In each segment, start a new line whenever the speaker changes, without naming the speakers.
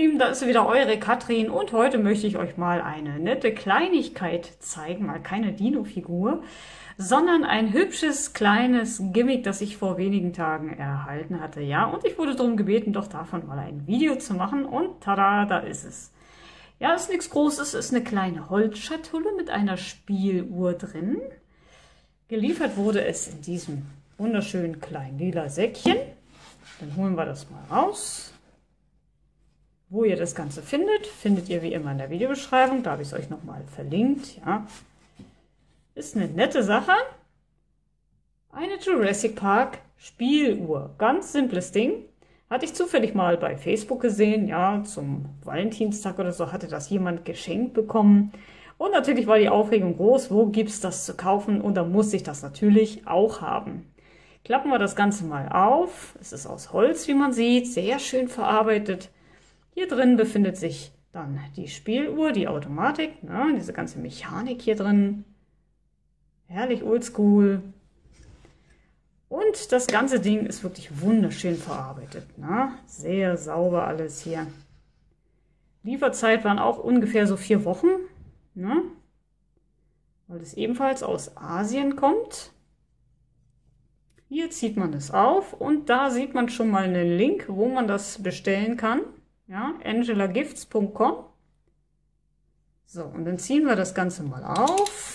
Lieben, da ist wieder eure Katrin und heute möchte ich euch mal eine nette Kleinigkeit zeigen, mal keine Dino-Figur, sondern ein hübsches kleines Gimmick, das ich vor wenigen Tagen erhalten hatte. Ja, und ich wurde darum gebeten, doch davon mal ein Video zu machen und tada, da ist es. Ja, ist nichts Großes, ist eine kleine Holzschatulle mit einer Spieluhr drin. Geliefert wurde es in diesem wunderschönen kleinen lila Säckchen. Dann holen wir das mal raus. Wo ihr das Ganze findet, findet ihr wie immer in der Videobeschreibung. Da habe ich es euch nochmal verlinkt. Ja. Ist eine nette Sache. Eine Jurassic Park Spieluhr. Ganz simples Ding. Hatte ich zufällig mal bei Facebook gesehen. Ja, zum Valentinstag oder so hatte das jemand geschenkt bekommen. Und natürlich war die Aufregung groß. Wo gibt es das zu kaufen? Und da muss ich das natürlich auch haben. Klappen wir das Ganze mal auf. Es ist aus Holz, wie man sieht. Sehr schön verarbeitet. Hier drin befindet sich dann die Spieluhr, die Automatik, ne, diese ganze Mechanik hier drin. Herrlich oldschool. Und das ganze Ding ist wirklich wunderschön verarbeitet. Ne? Sehr sauber alles hier. Lieferzeit waren auch ungefähr so 4 Wochen. Ne? Weil es ebenfalls aus Asien kommt. Hier zieht man es auf und da sieht man schon mal einen Link, wo man das bestellen kann. Ja, angelagifts.com. So, und dann ziehen wir das Ganze mal auf.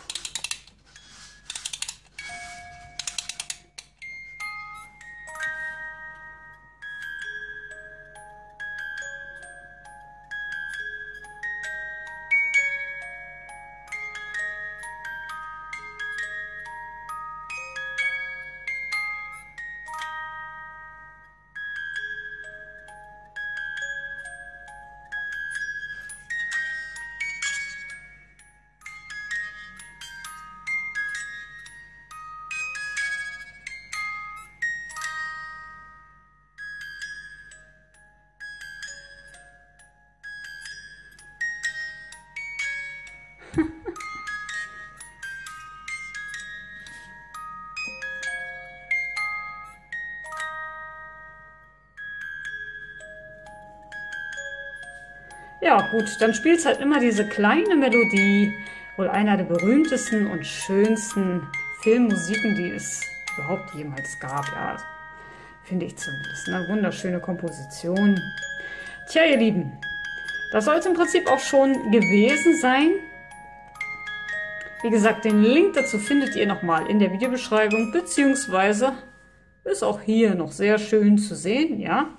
Ja gut, dann spielt es halt immer diese kleine Melodie, wohl einer der berühmtesten und schönsten Filmmusiken, die es überhaupt jemals gab. Ja, finde ich zumindest. Eine wunderschöne Komposition. Tja, ihr Lieben, das soll es im Prinzip auch schon gewesen sein. Wie gesagt, den Link dazu findet ihr nochmal in der Videobeschreibung, beziehungsweise ist auch hier noch sehr schön zu sehen, ja.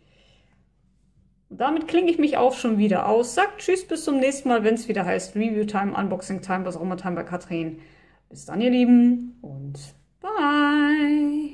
Und damit klinge ich mich auch schon wieder aus. Sagt tschüss, bis zum nächsten Mal, wenn es wieder heißt Review Time, Unboxing Time, was auch immer Time bei Katrin. Bis dann, ihr Lieben, und bye!